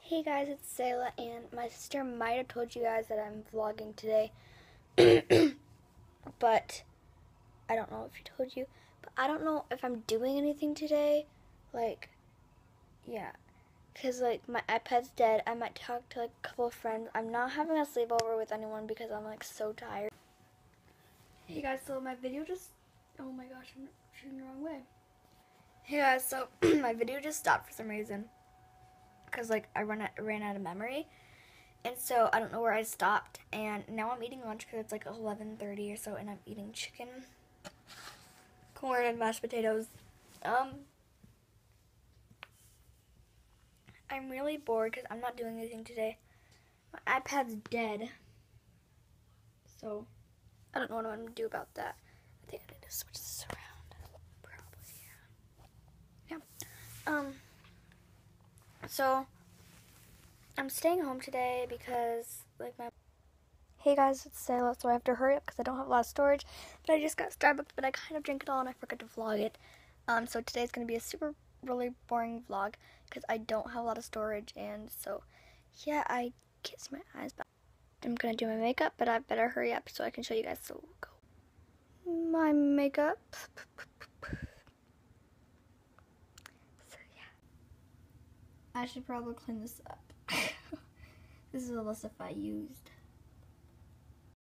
Hey guys, it's Selah, and my sister might have told you guys that I'm vlogging today, but I don't know if she told you, but I don't know if I'm doing anything today, because my iPad's dead. I might talk to a couple of friends. I'm not having a sleepover with anyone because I'm so tired. Hey guys, so my video just, oh my gosh, I'm shooting the wrong way. Hey guys, so my video just stopped for some reason. Because I ran out of memory, and so I don't know where I stopped, and now I'm eating lunch because it's 11:30 or so, and I'm eating chicken, corn, and mashed potatoes. I'm really bored because I'm not doing anything today. My iPad's dead, so I don't know what I'm going to do about that. I think I need to switch this around, probably, yeah. So I'm staying home today because Hey guys, it's Selah, so I have to hurry up because I don't have a lot of storage. But I just got Starbucks, but I kind of drank it all and I forgot to vlog it. So today's going to be a really boring vlog because I don't have a lot of storage. And so, yeah, I kissed my eyes back. I'm going to do my makeup, but I better hurry up so I can show you guys. So, go. My makeup. So, yeah. I should probably clean this up. This is a list if I used.